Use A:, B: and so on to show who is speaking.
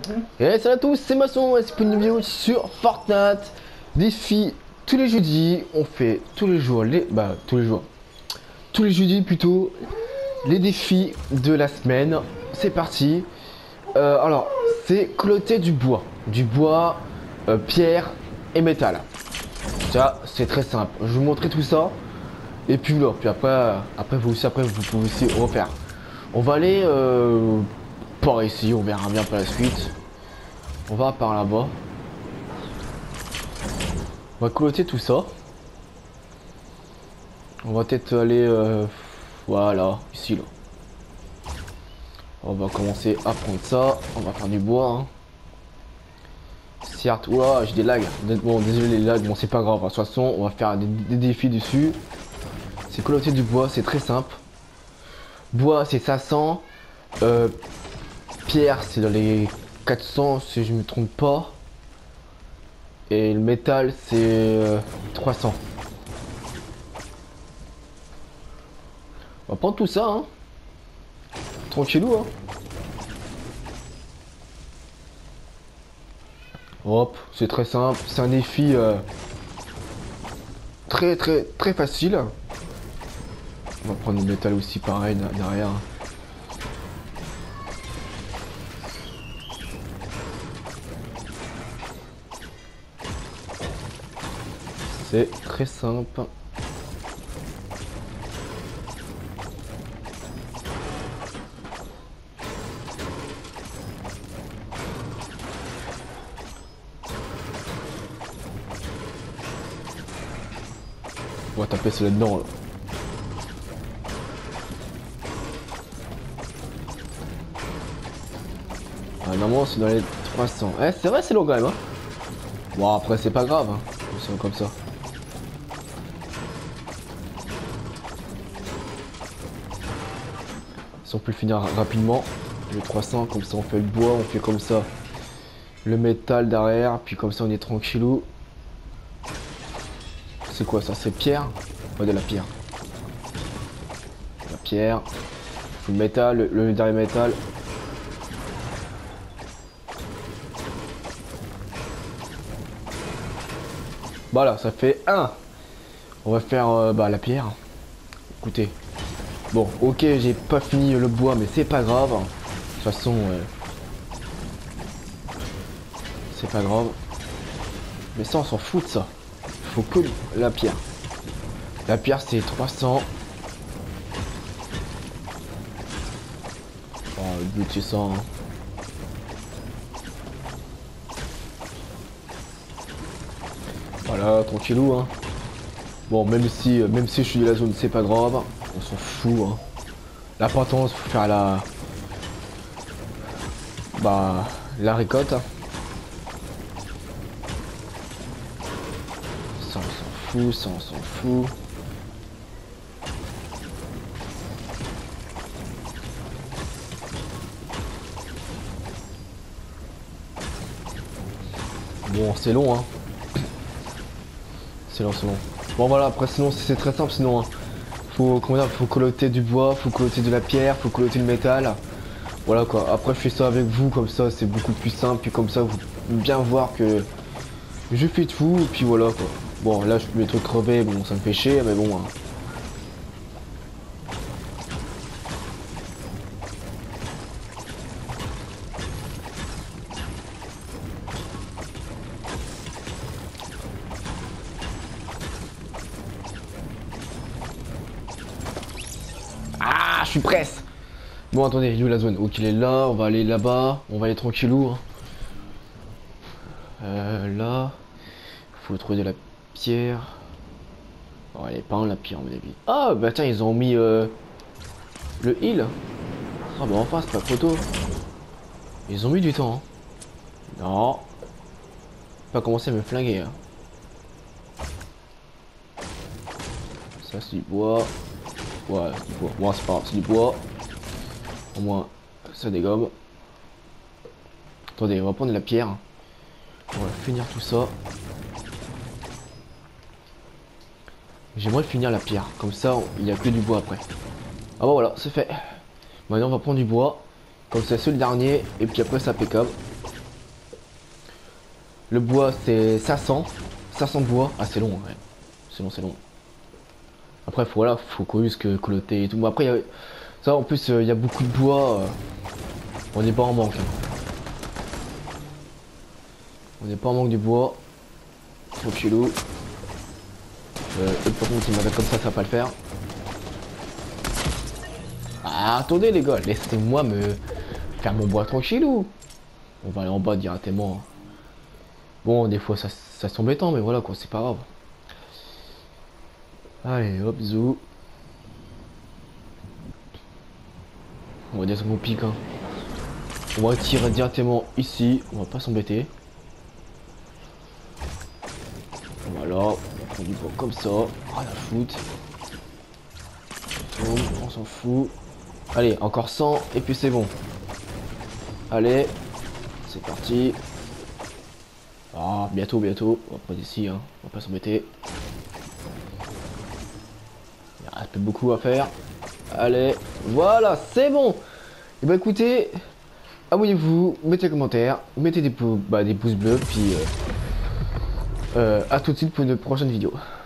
A: Et salut à tous, c'est Masson et c'est pour une vidéo sur Fortnite. Défi tous les jeudis, on fait tous les jours tous les jeudis plutôt, les défis de la semaine. C'est parti. Alors, c'est cloter du bois, pierre et métal. Ça, c'est très simple. Je vais vous montrer tout ça. Et puis là, puis après vous pouvez aussi refaire. On va aller par ici, on verra bien par la suite. On va par là-bas. On va coloter tout ça. On va peut-être aller voilà, ici là. On va commencer à prendre ça. On va faire du bois. Hein. Certes, ouah, j'ai des lags. Bon, désolé les lags, bon c'est pas grave. De toute façon, on va faire des défis dessus. C'est coloter du bois, c'est très simple. Bois, c'est 500. Pierre, c'est dans les 400 si je me trompe pas. Et le métal, c'est 300. On va prendre tout ça, hein. Tranquillou, hein. Hop, c'est très simple. C'est un défi très facile. On va prendre le métal aussi, pareil, derrière. C'est très simple. On va taper celui là-dedans là. Ah, normalement c'est dans les 300. Eh, c'est vrai, c'est long quand même. Hein. Bon, après c'est pas grave. Hein. C'est comme ça. Si on peut le finir rapidement, le 300, comme ça on fait le bois, on fait comme ça le métal derrière, puis comme ça on est tranquillou. C'est quoi ça? C'est pierre? Ouais, de la pierre. La pierre. Le métal, le dernier métal. Voilà, ça fait 1. On va faire la pierre. Écoutez. Bon, ok, j'ai pas fini le bois, mais c'est pas grave. De toute façon, c'est pas grave. Mais ça, on s'en fout de ça. Faut que la pierre. La pierre, c'est 300. Oh, le but, c'est ça. Hein. Voilà, tranquillou. Hein. Bon, même si je suis de la zone, c'est pas grave. On s'en fout. Hein. L'important, faut faire la récolte. Ça, on s'en fout. Ça, on s'en fout. Bon, c'est long, hein. C'est long, c'est long. Bon, voilà, après, sinon, c'est très simple, sinon, hein. Faut coloter du bois, faut coloter de la pierre, faut coloter le métal. Voilà, quoi. Après, je fais ça avec vous, comme ça, c'est beaucoup plus simple. Puis, comme ça, vous pouvez bien voir que je fais tout, et puis voilà, quoi. Bon, là, je peux les trucs crevés, bon, ça me fait chier, mais bon, hein. Ah, je suis presse. Bon, attendez, il est où la zone? Ok, il est là, on va aller là-bas, on va aller tranquillou. Hein. Là, faut trouver de la pierre. Oh, elle est pas en la pierre, à mon avis. Ah, bah tiens, ils ont mis le heal. Ah, bah enfin, c'est pas photo. Ils ont mis du temps. Hein. Non. Pas commencer à me flinguer. Hein. Ça, c'est du bois. Ouais, c'est du bois. Moi, c'est pas grave, c'est du bois. Au moins, ça dégomme. Attendez, on va prendre de la pierre. On va finir tout ça. J'aimerais finir la pierre. Comme ça, il n'y a que du bois après. Ah bah voilà, c'est fait. Maintenant, on va prendre du bois. Comme ça, c'est le dernier. Et puis après, c'est impeccable. Le bois c'est 500. 500 bois. Ah c'est long, ouais. C'est long, c'est long. Après voilà, faut qu'on use que coloter et tout. Bon, après ça en plus il y a beaucoup de bois. On n'est pas en manque. On n'est pas en manque du bois. Trop chelou. Par contre il m'attaque comme ça va pas le faire. Ah attendez les gars, laissez-moi me faire mon bois tranquillou. On va aller en bas directement. Bon des fois ça c'est embêtant mais voilà quoi, c'est pas grave. Allez hop zou. On va descendre au pic hein. On va tirer directement ici, on va pas s'embêter. Voilà, on prend du bois comme ça, rien à foutre. On s'en fout. Allez, encore 100 et puis c'est bon. Allez, c'est parti. Ah, bientôt, bientôt. On va pas d'ici, hein. On va pas s'embêter. Il reste plus beaucoup à faire. Allez, voilà, c'est bon. Et bah écoutez, abonnez-vous, mettez des commentaires, mettez des pouces bleus, puis à tout de suite pour une prochaine vidéo.